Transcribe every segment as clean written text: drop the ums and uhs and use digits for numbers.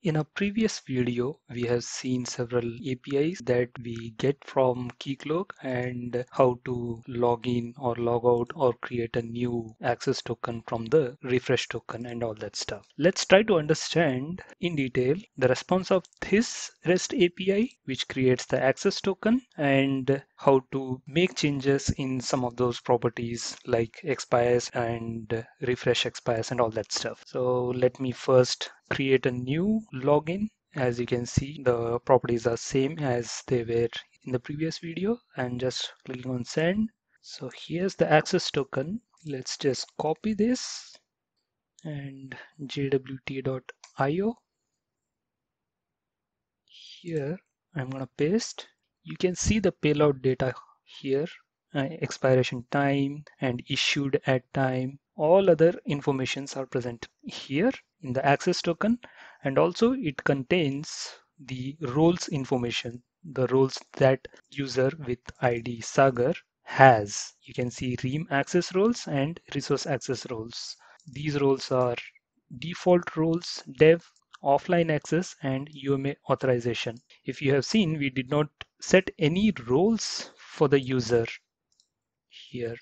In a previous video, we have seen several APIs that we get from Keycloak and how to log in or log out or create a new access token from the refresh token and all that stuff. Let's try to understand in detail the response of this REST API, which creates the access token, and how to make changes in some of those properties like expires and refresh expires and all that stuff. So let me first create a new login. As you can see, the properties are same as they were in the previous video, and just clicking on send. So here's the access token. Let's just copy this and jwt.io. Here I'm gonna paste. You can see the payload data here, expiration time and issued at time. All other informations are present here in the access token, and also it contains the roles information, the roles that user with ID Sagar has. You can see Ream access roles and resource access roles. These roles are default roles, dev, offline access, and UMA authorization. If you have seen, we did not set any roles for the user here.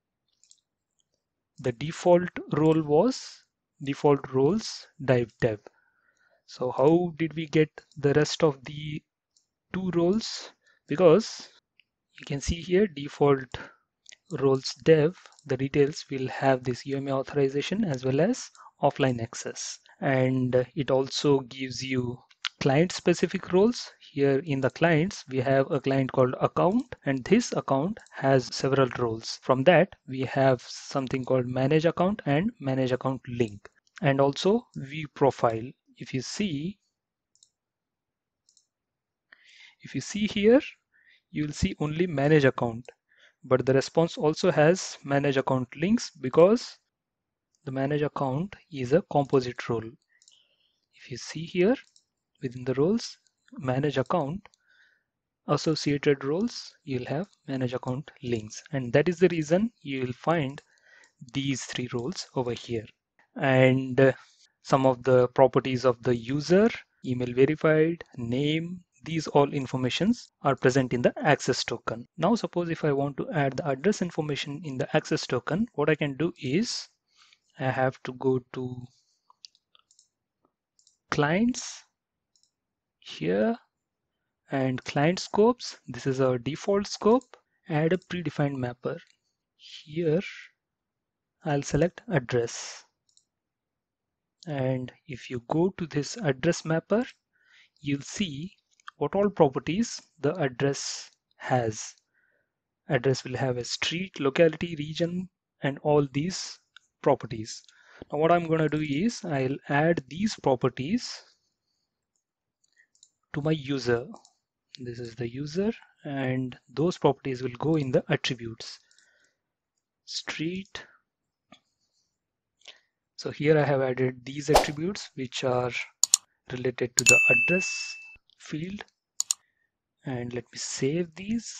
The default role was default roles dive dev. So how did we get the rest of the two roles? Because you can see here default roles dev, the details will have this UMA authorization as well as offline access. And it also gives you client specific roles. Here in the clients, we have a client called account, and this account has several roles. From that, we have something called manage account and manage account link, and also view profile. If you see here, you'll see only manage account, but the response also has manage account links because the manage account is a composite role. If you see here within the roles, manage account, associated roles, you'll have manage account links, and that is the reason you'll find these three roles over here. And some of the properties of the user, email verified, name, these all informations are present in the access token. Now suppose if I want to add the address information in the access token, what I can do is I have to go to clients here and client scopes. This is our default scope. Add a predefined mapper. Here I'll select address, and if you go to this address mapper, you'll see what all properties the address has. Address will have a street, locality, region, and all these properties. Now what I'm going to do is I'll add these properties to my user. This is the user, and those properties will go in the attributes. Street. So here I have added these attributes which are related to the address field, and let me save these.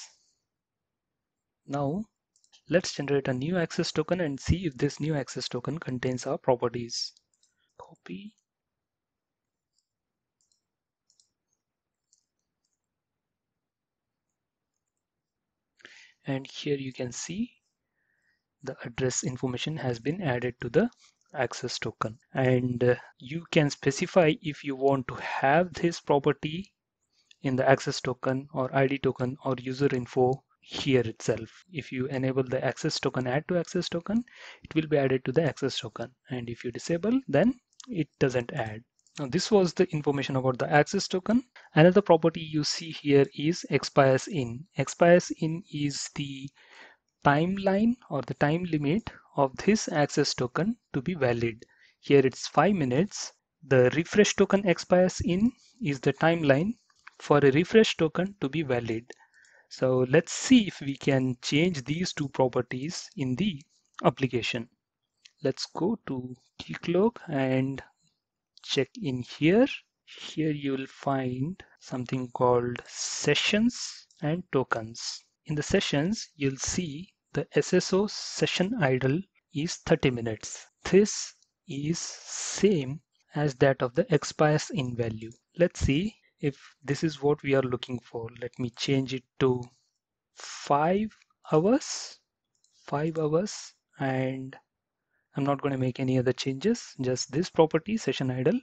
Now let's generate a new access token and see if this new access token contains our properties. Copy. And here you can see the address information has been added to the access token, and you can specify if you want to have this property in the access token or ID token or user info here itself. If you enable the access token add to access token, it will be added to the access token, and if you disable, then it doesn't add. Now this was the information about the access token. Another property you see here is expires in. Expires in is the timeline or the time limit of this access token to be valid. Here it's 5 minutes. The refresh token expires in is the timeline for a refresh token to be valid. So let's see if we can change these two properties in the application. Let's go to Keycloak and check in here. Here you will find something called sessions and tokens. In the sessions, you'll see the SSO session idle is 30 minutes. This is same as that of the expires in value. Let's see if this is what we are looking for. Let me change it to 5 hours, 5 hours, and I'm not going to make any other changes, just this property, session idle.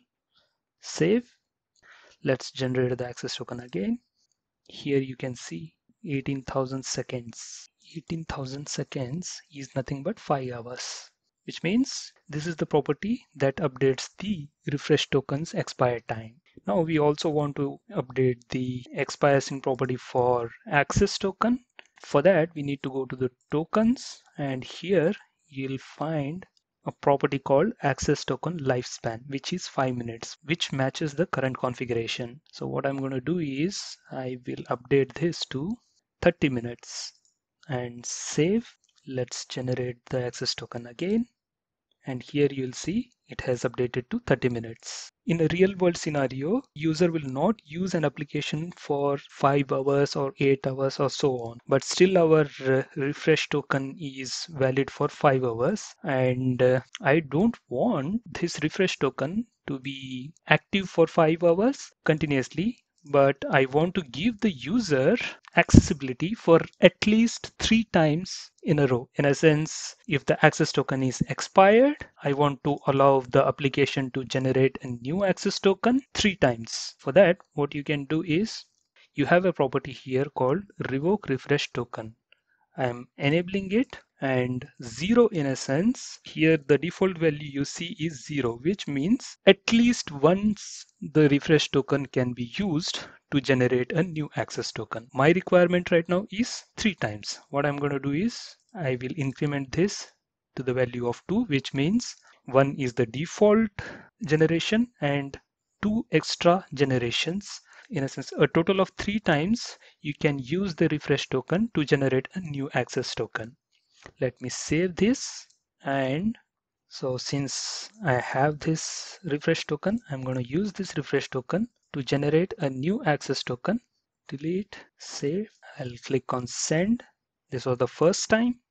Save. Let's generate the access token again. Here you can see 18,000 seconds. 18,000 seconds is nothing but 5 hours, which means this is the property that updates the refresh token's expire time. Now we also want to update the expires in property for access token. For that, we need to go to the tokens, and here you'll find a property called access token lifespan, which is 5 minutes, which matches the current configuration. So what I'm going to do is I will update this to 30 minutes and save. Let's generate the access token again. And here you'll see it has updated to 30 minutes. In a real world scenario, user will not use an application for 5 hours or 8 hours or so on, but still our refresh token is valid for 5 hours, and I don't want this refresh token to be active for 5 hours continuously, but I want to give the user accessibility for at least 3 times in a row. In a sense, if the access token is expired, I want to allow the application to generate a new access token 3 times. For that, what you can do is you have a property here called revoke refresh token. I am enabling it, and 0 in a sense, here the default value you see is 0, which means at least once the refresh token can be used to generate a new access token. My requirement right now is 3 times. What I'm going to do is I will increment this to the value of 2, which means 1 is the default generation and 2 extra generations. In a sense, a total of 3 times you can use the refresh token to generate a new access token. Let me save this, and so since I have this refresh token, I'm going to use this refresh token to generate a new access token. Delete, save. I'll click on send. This was the first time,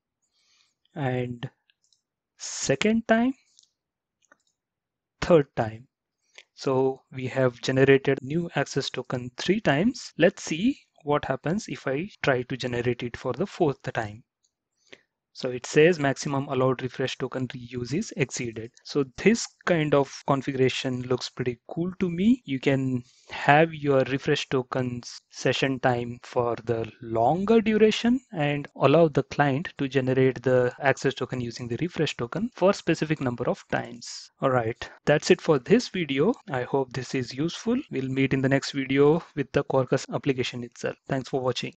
and second time, third time. So we have generated new access token 3 times. Let's see what happens if I try to generate it for the 4th time. So it says maximum allowed refresh token reuse is exceeded. So this kind of configuration looks pretty cool to me. You can have your refresh tokens session time for the longer duration and allow the client to generate the access token using the refresh token for specific number of times. All right, that's it for this video. I hope this is useful. We'll meet in the next video with the Quarkus application itself. Thanks for watching.